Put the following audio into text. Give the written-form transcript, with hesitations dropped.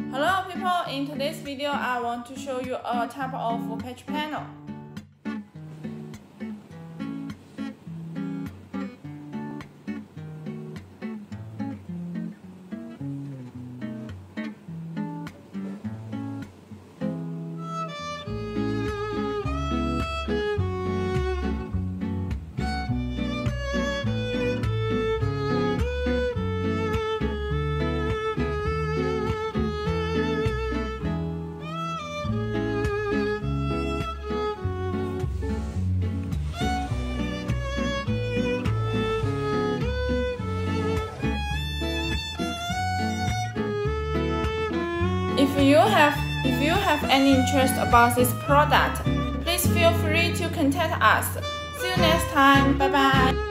Hello people, in today's video I want to show you a type of patch panel. If you have any interest about this product, please feel free to contact us. See you next time. Bye bye.